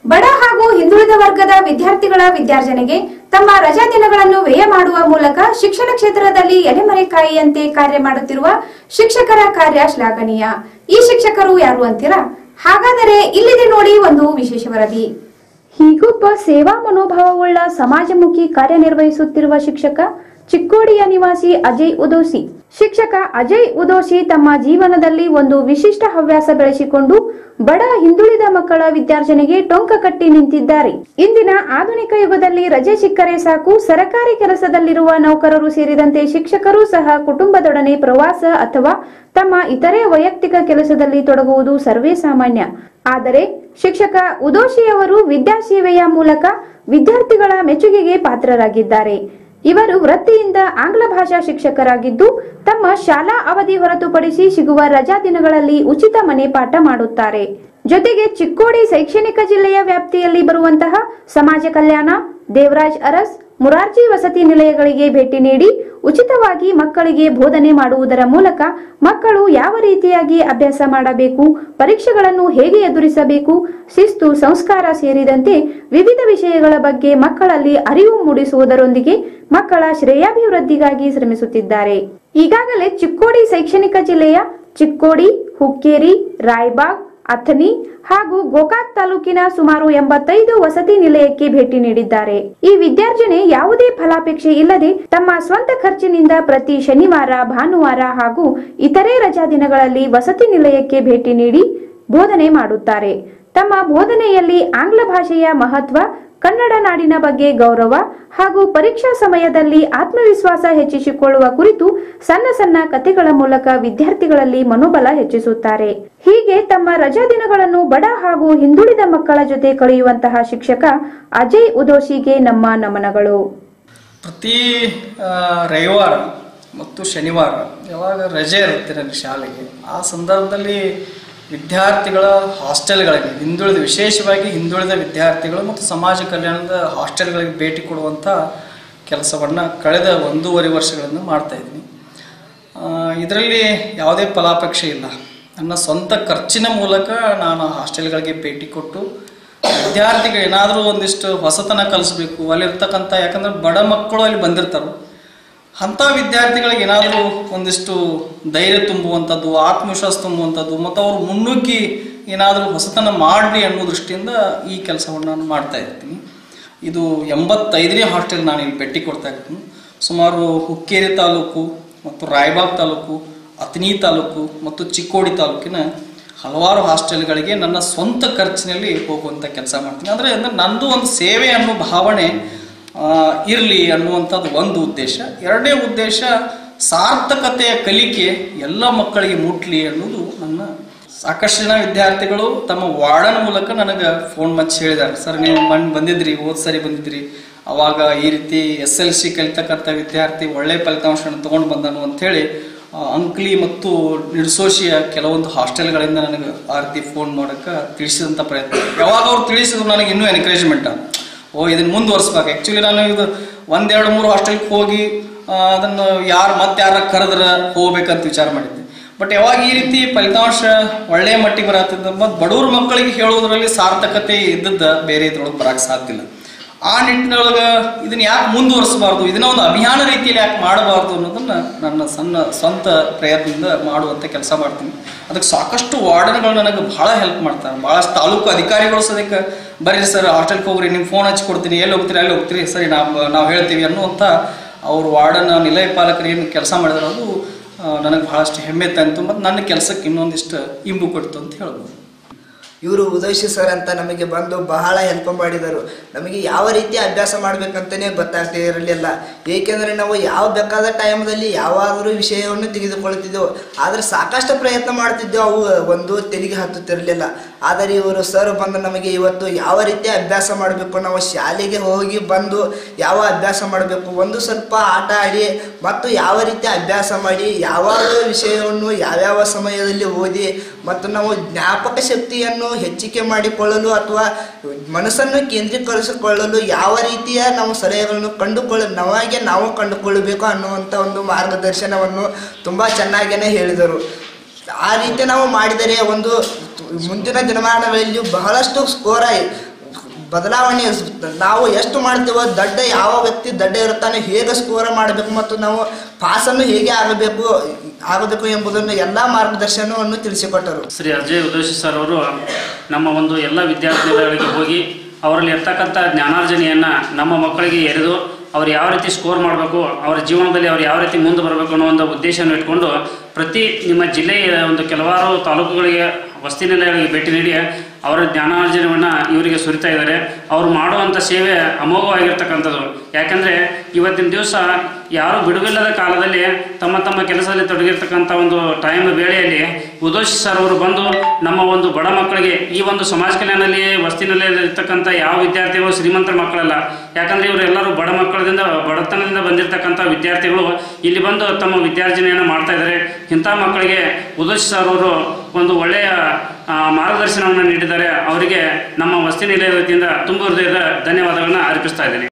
ಬಡ ಹಾಗೂ ಹಿಂದುಳಿದ ವರ್ಗದ ವಿದ್ಯಾರ್ಥಿಗಳ ವಿದ್ಯಾರ್ಜನೆಗೆ ತಮ್ಮ ರಜಾ ದಿನಗಳನ್ನು ವ್ಯಯ ಮಾಡುವ ಮೂಲಕ ಶಿಕ್ಷಣ ಕ್ಷೇತ್ರದಲ್ಲಿ ಎಲೆಮರೆಕಾಯಿಯಂತೆ ಕಾರ್ಯ ಮಾಡುತ್ತಿರುವ ಶಿಕ್ಷಕರ ಕಾರ್ಯ ಶ್ಲಾಘನೀಯ. ಈ ಶಿಕ್ಷಕರು ಯಾರು ಅಂತೀರಾ? ಹಾಗಾದರೆ ಇಲ್ಲಿದೆ ನೋಡಿ ಒಂದು ವಿಶೇಷ ವರದಿ. ಹೀಗೊಬ್ಬ ಸೇವಾ ಮನೋಭಾವವುಳ್ಳ ಸಮಾಜಮುಖಿ ಕಾರ್ಯನಿರ್ವಹಿಸುತ್ತಿರುವ ಶಿಕ್ಷಕ ಚಿಕ್ಕೋಡಿಯ ನಿವಾಸಿ ಅಜಯ್ ಉದೋಸಿ. ಶಿಕ್ಷಕ ಅಜಯ್ ಉದೋಸಿ ತಮ್ಮ ಜೀವನದಲ್ಲಿ ಒಂದು ವಿಶಿಷ್ಟ ಹವ್ಯಾಸ ಬೆಳೆಸಿಕೊಂಡು ಬಡ ಹಿಂದುಳಿದ ಮಕ್ಕಳ ವಿದ್ಯಾರ್ಜನೆಗೆ ಟೊಂಕ ಕಟ್ಟಿ ನಿಂತಿದ್ದಾರೆ. ಇಂದಿನ ಆಧುನಿಕ ಯುಗದಲ್ಲಿ ರಜೆ ಸಿಕ್ಕರೆ ಸಾಕು ಸರಕಾರಿ ಕೆಲಸದಲ್ಲಿರುವ ನೌಕರರು ಸೇರಿದಂತೆ ಶಿಕ್ಷಕರು ಸಹ ಕುಟುಂಬದೊಡನೆ ಪ್ರವಾಸ ಅಥವಾ ತಮ್ಮ ಇತರೆ ವೈಯಕ್ತಿಕ ಕೆಲಸದಲ್ಲಿ ತೊಡಗುವುದು ಸರ್ವೇ ಸಾಮಾನ್ಯ. ಆದರೆ ಶಿಕ್ಷಕ ಉದೋಶಿಯವರು ವಿದ್ಯಾಸೇವೆಯ ಮೂಲಕ ವಿದ್ಯಾರ್ಥಿಗಳ ಮೆಚ್ಚುಗೆಗೆ ಪಾತ್ರರಾಗಿದ್ದಾರೆ. ಇವರು ವೃತ್ತಿಯಿಂದ ಆಂಗ್ಲ ಭಾಷಾ ಶಿಕ್ಷಕರಾಗಿದ್ದು ತಮ್ಮ ಶಾಲಾ ಅವಧಿ ಹೊರತುಪಡಿಸಿ ಸಿಗುವ ರಜಾ ದಿನಗಳಲ್ಲಿ ಉಚಿತ ಮನೆ ಪಾಠ ಮಾಡುತ್ತಾರೆ. ಜೊತೆಗೆ ಚಿಕ್ಕೋಡಿ ಶೈಕ್ಷಣಿಕ ಜಿಲ್ಲೆಯ ವ್ಯಾಪ್ತಿಯಲ್ಲಿ ಬರುವಂತಹ ಸಮಾಜ ಕಲ್ಯಾಣ, ದೇವರಾಜ್ ಅರಸ್, ಮುರಾರ್ಜಿ ವಸತಿ ನಿಲಯಗಳಿಗೆ ಭೇಟಿ ನೀಡಿ ಉಚಿತವಾಗಿ ಮಕ್ಕಳಿಗೆ ಬೋಧನೆ ಮಾಡುವುದರ ಮೂಲಕ ಮಕ್ಕಳು ಯಾವ ರೀತಿಯಾಗಿ ಅಭ್ಯಾಸ ಮಾಡಬೇಕು, ಪರೀಕ್ಷೆಗಳನ್ನು ಹೇಗೆ ಎದುರಿಸಬೇಕು, ಶಿಸ್ತು, ಸಂಸ್ಕಾರ ಸೇರಿದಂತೆ ವಿವಿಧ ವಿಷಯಗಳ ಬಗ್ಗೆ ಮಕ್ಕಳಲ್ಲಿ ಅರಿವು ಮೂಡಿಸುವುದರೊಂದಿಗೆ ಮಕ್ಕಳ ಶ್ರೇಯಾಭಿವೃದ್ಧಿಗಾಗಿ ಶ್ರಮಿಸುತ್ತಿದ್ದಾರೆ. ಈಗಾಗಲೇ ಚಿಕ್ಕೋಡಿ ಶೈಕ್ಷಣಿಕ ಜಿಲ್ಲೆಯ ಚಿಕ್ಕೋಡಿ, ಹುಕ್ಕೇರಿ, ರಾಯಬಾಗ್, ಅಥಣಿ ಹಾಗೂ ಗೋಕಾಕ್ ತಾಲೂಕಿನ ಸುಮಾರು 85 ವಸತಿ ನಿಲಯಕ್ಕೆ ಭೇಟಿ ನೀಡಿದ್ದಾರೆ. ಈ ವಿದ್ಯಾರ್ಜನೆ ಯಾವುದೇ ಫಲಾಪೇಕ್ಷೆ ಇಲ್ಲದೆ ತಮ್ಮ ಸ್ವಂತ ಖರ್ಚಿನಿಂದ ಪ್ರತಿ ಶನಿವಾರ, ಭಾನುವಾರ ಹಾಗೂ ಇತರೆ ರಜಾ ದಿನಗಳಲ್ಲಿ ವಸತಿ ನಿಲಯಕ್ಕೆ ಭೇಟಿ ನೀಡಿ ಬೋಧನೆ ಮಾಡುತ್ತಾರೆ. ತಮ್ಮ ಬೋಧನೆಯಲ್ಲಿ ಆಂಗ್ಲ ಭಾಷೆಯ ಮಹತ್ವ, ಕನ್ನಡ ನಾಡಿನ ಬಗ್ಗೆ ಗೌರವ ಹಾಗೂ ಪರೀಕ್ಷಾ ಸಮಯದಲ್ಲಿ ಆತ್ಮವಿಶ್ವಾಸ ಹೆಚ್ಚಿಸಿಕೊಳ್ಳುವ ಕುರಿತು ಸಣ್ಣ ಸಣ್ಣ ಕಥೆಗಳ ಮೂಲಕ ವಿದ್ಯಾರ್ಥಿಗಳಲ್ಲಿ ಮನೋಬಲ ಹೆಚ್ಚಿಸುತ್ತಾರೆ. ಹೀಗೆ ತಮ್ಮ ರಜಾ ದಿನಗಳನ್ನು ಬಡ ಹಾಗೂ ಹಿಂದುಳಿದ ಮಕ್ಕಳ ಜೊತೆ ಕಳೆಯುವಂತಹ ಶಿಕ್ಷಕ ಅಜಯ್ ಉದೋಶಿಗೆ ನಮ್ಮ ನಮನಗಳು. ಪ್ರತಿ ರವಿವಾರ ಮತ್ತು ಶನಿವಾರ ಯಾವಾಗ ರಜೆ ಇರುತ್ತೆ ನನ್ನ ಶಾಲೆಗೆ, ಆ ಸಂದರ್ಭದಲ್ಲಿ ವಿದ್ಯಾರ್ಥಿಗಳ ಹಾಸ್ಟೆಲ್ಗಳಿಗೆ ವಿಶೇಷವಾಗಿ ಹಿಂದುಳಿದ ವಿದ್ಯಾರ್ಥಿಗಳು ಮತ್ತು ಸಮಾಜ ಕಲ್ಯಾಣದ ಹಾಸ್ಟೆಲ್ಗಳಿಗೆ ಭೇಟಿ ಕೊಡುವಂಥ ಕೆಲಸವನ್ನು ಕಳೆದ 1.5 ವರ್ಷಗಳಿಂದ ಮಾಡ್ತಾಯಿದ್ದೀನಿ. ಇದರಲ್ಲಿ ಯಾವುದೇ ಫಲಾಪೇಕ್ಷೆ ಇಲ್ಲ. ನನ್ನ ಸ್ವಂತ ಖರ್ಚಿನ ಮೂಲಕ ನಾನು ಹಾಸ್ಟೆಲ್ಗಳಿಗೆ ಭೇಟಿ ಕೊಟ್ಟು ವಿದ್ಯಾರ್ಥಿಗಳು ಏನಾದರೂ ಒಂದಿಷ್ಟು ಹೊಸತನ ಕಲಿಸ್ಬೇಕು, ಅಲ್ಲಿರ್ತಕ್ಕಂಥ, ಯಾಕಂದರೆ ಬಡ ಮಕ್ಕಳು ಅಲ್ಲಿ ಬಂದಿರ್ತಾರೆ, ಅಂಥ ವಿದ್ಯಾರ್ಥಿಗಳಿಗೆ ಏನಾದರೂ ಒಂದಿಷ್ಟು ಧೈರ್ಯ ತುಂಬುವಂಥದ್ದು, ಆತ್ಮವಿಶ್ವಾಸ ತುಂಬುವಂಥದ್ದು ಮತ್ತು ಅವರು ಮುನ್ನುಗ್ಗಿ ಏನಾದರೂ ಹೊಸತನ ಮಾಡಲಿ ಅನ್ನೋ ದೃಷ್ಟಿಯಿಂದ ಈ ಕೆಲಸವನ್ನು ನಾನು ಮಾಡ್ತಾ ಇರ್ತೀನಿ. ಇದು 85ನೇ ಹಾಸ್ಟೆಲ್ ನಾನು ಇಲ್ಲಿ ಭೇಟಿ ಕೊಡ್ತಾ ಇರ್ತೀನಿ. ಸುಮಾರು ಹುಕ್ಕೇರಿ ತಾಲೂಕು ಮತ್ತು ರಾಯಬಾಗ್ ತಾಲೂಕು, ಅಥಣಿ ತಾಲೂಕು ಮತ್ತು ಚಿಕ್ಕೋಡಿ ತಾಲೂಕಿನ ಹಲವಾರು ಹಾಸ್ಟೆಲ್ಗಳಿಗೆ ನನ್ನ ಸ್ವಂತ ಖರ್ಚಿನಲ್ಲಿ ಹೋಗುವಂಥ ಕೆಲಸ ಮಾಡ್ತೀನಿ. ಅಂದರೆ ನನ್ನದು ಒಂದು ಸೇವೆ ಅನ್ನೋ ಭಾವನೆ ಇರಲಿ ಅನ್ನುವಂಥದ್ದು ಒಂದು ಉದ್ದೇಶ. ಎರಡನೇ ಉದ್ದೇಶ, ಸಾರ್ಥಕತೆಯ ಕಲಿಕೆ ಎಲ್ಲ ಮಕ್ಕಳಿಗೆ ಮುಟ್ಲಿ ಅನ್ನೋದು ನನ್ನ. ಸಾಕಷ್ಟು ಜನ ವಿದ್ಯಾರ್ಥಿಗಳು ತಮ್ಮ ವಾರ್ಡನ್ ಮೂಲಕ ನನಗೆ ಫೋನ್ ಹಚ್ಚಿ ಹೇಳಿದ್ದಾರೆ, ಸರ್ ನೀವು ಬಂದಿದ್ರಿ, ಸರಿ ಬಂದಿದ್ರಿ, ಅವಾಗ ಈ ರೀತಿ SLC ಕಲಿತಕ್ಕಂಥ ವಿದ್ಯಾರ್ಥಿ ಒಳ್ಳೆ ಫಲಿತಾಂಶವನ್ನು ತೊಗೊಂಡು ಬಂದನು ಅಂಥೇಳಿ ಅಂಕ್ಲಿ ಮತ್ತು ನಿಡ್ಸೋಶಿಯ ಕೆಲವೊಂದು ಹಾಸ್ಟೆಲ್ಗಳಿಂದ ನನಗೆ ಆ ರೀತಿ ಫೋನ್ ಮಾಡೋಕ್ಕೆ ತಿಳಿಸಿದಂಥ ಪ್ರಯತ್ನ. ಯಾವಾಗ ಅವ್ರು ತಿಳಿಸಿದ್ರು ನನಗೆ ಇನ್ನೂ ಎನ್ಕರೇಜ್ಮೆಂಟ್, ಇದನ್ನು ಮುಂದುವರ್ಸ್ಬೇಕು. ಆ್ಯಕ್ಚುಲಿ ನಾನು ಇದು 1-2-3 ಹಾಸ್ಟೆಲ್ಗೆ ಹೋಗಿ ಅದನ್ನು ಯಾರ ಕರೆದ್ರೆ ಹೋಗ್ಬೇಕಂತ ವಿಚಾರ ಮಾಡಿದ್ದೆ. ಬಟ್ ಯಾವಾಗ ಈ ರೀತಿ ಫಲಿತಾಂಶ ಒಳ್ಳೆಯ ಮಟ್ಟಿಗೆ ಬರತ್ತಿದ್ದ ಮತ್ತು ಬಡವ್ರ ಮಕ್ಕಳಿಗೆ ಹೇಳೋದ್ರಲ್ಲಿ ಸಾರ್ಥಕತೆ ಇದ್ದದ್ದು ಬೇರೆ ಇದ್ರೊಳಗೆ ಬರೋಕ್ಕೆ ಸಾಧ್ಯ ಇಲ್ಲ. ಆ ನಿಟ್ಟಿನೊಳಗೆ ಇದನ್ನು ಯಾಕೆ ಮುಂದುವರಿಸಬಾರ್ದು, ಇದನ್ನ ಒಂದು ಅಭಿಯಾನ ರೀತಿಯಲ್ಲಿ ಯಾಕೆ ಮಾಡಬಾರ್ದು ಅನ್ನೋದನ್ನು ನನ್ನ ಸ್ವಂತ ಪ್ರಯತ್ನದಿಂದ ಮಾಡುವಂಥ ಕೆಲಸ ಮಾಡ್ತೀನಿ. ಅದಕ್ಕೆ ಸಾಕಷ್ಟು ವಾರ್ಡನ್ಗಳು ನನಗೆ ಭಾಳ ಹೆಲ್ಪ್ ಮಾಡ್ತಾರೆ. ಭಾಳಷ್ಟು ತಾಲೂಕು ಅಧಿಕಾರಿಗಳು ಸದ್ಯಕ್ಕೆ ಬರ್ರಿ ಸರ್ ಹಾಸ್ಟೆಲ್ಗೆ ಹೋಗ್ರಿ, ನಿಮ್ಗೆ ಫೋನ್ ಹಚ್ಚಿ ಕೊಡ್ತೀನಿ, ಎಲ್ಲಿ ಹೋಗ್ತೀರಿ ಅಲ್ಲಿ ಹೋಗ್ತೀರಿ, ಸರಿ ನಾವು ಹೇಳ್ತೀವಿ ಅನ್ನುವಂಥ ಅವ್ರ ವಾರ್ಡನ್ ನಿಲಯ ಪಾಲಕರು ಏನು ಕೆಲಸ ಮಾಡಿದ್ರು ಅದು ನನಗೆ ಭಾಳಷ್ಟು ಹೆಮ್ಮೆ ತಂತು ಮತ್ತು ನನ್ನ ಕೆಲಸಕ್ಕೆ ಇನ್ನೊಂದಿಷ್ಟು ಇಂಬು ಕೊಡ್ತು ಅಂತ ಹೇಳ್ಬೋದು. ಇವರು ಉದೋಶಿ ಸರ್ ಅಂತ ನಮಗೆ ಬಂದು ಬಹಳ ಹೆಲ್ಪ್ ಮಾಡಿದರು. ನಮಗೆ ಯಾವ ರೀತಿ ಅಭ್ಯಾಸ ಮಾಡಬೇಕಂತಲೇ ಗೊತ್ತಾಗ್ತಾ ಇರಲಿಲ್ಲ. ಏಕೆಂದರೆ ನಾವು ಯಾವ ಬೇಕಾದ ಟೈಮ್ದಲ್ಲಿ ಯಾವಾದರೂ ವಿಷಯವನ್ನು ತೆಗೆದುಕೊಳ್ತಿದ್ದೆವು, ಆದರೆ ಸಾಕಷ್ಟು ಪ್ರಯತ್ನ ಮಾಡ್ತಿದ್ದೆವು, ಅವು ಒಂದು ತೆಲಿಗೆ ಹತ್ತುತ್ತಿರಲಿಲ್ಲ. ಆದರೆ ಇವರು ಸರ್ ಬಂದು ನಮಗೆ ಇವತ್ತು ಯಾವ ರೀತಿ ಅಭ್ಯಾಸ ಮಾಡಬೇಕು, ನಾವು ಶಾಲೆಗೆ ಹೋಗಿ ಬಂದು ಯಾವ ಅಭ್ಯಾಸ ಮಾಡಬೇಕು, ಒಂದು ಸ್ವಲ್ಪ ಆಟ ಆಡಿ ಮತ್ತು ಯಾವ ರೀತಿ ಅಭ್ಯಾಸ ಮಾಡಿ ಯಾವಾಗ ವಿಷಯವನ್ನು ಯಾವ್ಯಾವ ಸಮಯದಲ್ಲಿ ಓದಿ ಮತ್ತು ನಾವು ಜ್ಞಾಪಕ ಶಕ್ತಿಯನ್ನು ಹೆಚ್ಚಿಗೆ ಮಾಡಿಕೊಳ್ಳಲು ಅಥವಾ ಮನಸ್ಸನ್ನು ಕೇಂದ್ರೀಕರಿಸಿಕೊಳ್ಳಲು ಯಾವ ರೀತಿಯ ನಾವು ಸಲಹೆಗಳನ್ನು ನಾವು ಕಂಡುಕೊಳ್ಳಬೇಕು ಅನ್ನುವಂಥ ಒಂದು ಮಾರ್ಗದರ್ಶನವನ್ನು ತುಂಬ ಚೆನ್ನಾಗೇ ಹೇಳಿದರು. ಆ ರೀತಿ ನಾವು ಮಾಡಿದರೆ ಒಂದು ಮುಂದಿನ ದಿನಮಾನಗಳಲ್ಲಿ ಬಹಳಷ್ಟು ಬದಲಾವಣೆ ನಾವು ಎಷ್ಟು ಮಾಡ್ತೀವೋ ದಡ್ಡ ಯಾವ ವ್ಯಕ್ತಿ ದಡ್ಡ ಇರುತ್ತಾನೆ, ಹೇಗೆ ಸ್ಕೋರ್ ಮಾಡಬೇಕು ಮತ್ತು ನಾವು ಪಾಸನ್ನು ಹೇಗೆ ಆಗಬೇಕು ಎಂಬುದನ್ನು ಎಲ್ಲ ಮಾರ್ಗದರ್ಶನವನ್ನು ತಿಳಿಸಿಕೊಟ್ಟರು. ಶ್ರೀ ಅಜಯ್ ಉದಯಶಿ ಸರ್ ಅವರು ನಮ್ಮ ಒಂದು ಎಲ್ಲ ವಿದ್ಯಾರ್ಥಿಗಳಿಗೆ ಹೋಗಿ ಅವರಲ್ಲಿ ಇರ್ತಕ್ಕಂಥ ಜ್ಞಾನಾರ್ಜನೆಯನ್ನು ನಮ್ಮ ಮಕ್ಕಳಿಗೆ ಎರೆದು ಅವ್ರು ಯಾವ ರೀತಿ ಸ್ಕೋರ್ ಮಾಡಬೇಕು, ಅವರ ಜೀವನದಲ್ಲಿ ಅವ್ರು ಯಾವ ರೀತಿ ಮುಂದೆ ಬರಬೇಕು ಅನ್ನೋ ಒಂದು ಉದ್ದೇಶವನ್ನು ಇಟ್ಕೊಂಡು ಪ್ರತಿ ನಿಮ್ಮ ಜಿಲ್ಲೆಯ ಒಂದು ಕೆಲವಾರು ತಾಲೂಕುಗಳಿಗೆ ವಸತಿ ನಿಲಯಗಳಿಗೆ ಭೇಟಿ ನೀಡಿ ಅವರ ಜ್ಞಾನಾರ್ಜನವನ್ನು ಇವರಿಗೆ ಸುರಿತಾ ಇದ್ದಾರೆ. ಅವರು ಮಾಡುವಂಥ ಸೇವೆ ಅಮೋಘವಾಗಿರ್ತಕ್ಕಂಥದ್ದು. ಯಾಕೆಂದರೆ ಇವತ್ತಿನ ದಿವಸ ಯಾರು ಬಿಡುವಿಲ್ಲದ ಕಾಲದಲ್ಲಿ ತಮ್ಮ ತಮ್ಮ ಕೆಲಸದಲ್ಲಿ ತೊಡಗಿರ್ತಕ್ಕಂಥ ಒಂದು ಟೈಮ್ ವೇಳೆಯಲ್ಲಿ ಉದಯಶಿ ಸರ್ ಅವರು ಬಂದು ನಮ್ಮ ಒಂದು ಬಡ ಮಕ್ಕಳಿಗೆ ಈ ಒಂದು ಸಮಾಜ ಕಲ್ಯಾಣದಲ್ಲಿ ವಸತಿ ನಿಲಯದಲ್ಲಿ ಇರ್ತಕ್ಕಂಥ ಯಾವ ವಿದ್ಯಾರ್ಥಿಗಳು ಶ್ರೀಮಂತರ ಮಕ್ಕಳಲ್ಲ. ಯಾಕಂದರೆ ಇವರೆಲ್ಲರೂ ಬಡತನದಿಂದ ಬಂದಿರತಕ್ಕಂಥ ವಿದ್ಯಾರ್ಥಿಗಳು ಇಲ್ಲಿ ಬಂದು ತಮ್ಮ ವಿದ್ಯಾರ್ಜನೆಯನ್ನು ಮಾಡ್ತಾ ಇದ್ದಾರೆ. ಇಂಥ ಮಕ್ಕಳಿಗೆ ಉದಯಶಿ ಸರ್ ಅವರು ಒಂದು ಒಳ್ಳೆಯ ಮಾರ್ಗದರ್ಶನವನ್ನು ನೀಡಿದ್ದಾರೆ. ಅವರಿಗೆ ನಮ್ಮ ವಸತಿ ನಿಲಯದ ವತಿಯಿಂದ ತುಂಬ ಹೃದಯದ ಧನ್ಯವಾದಗಳನ್ನು ಅರ್ಪಿಸ್ತಾ ಇದ್ದೀನಿ.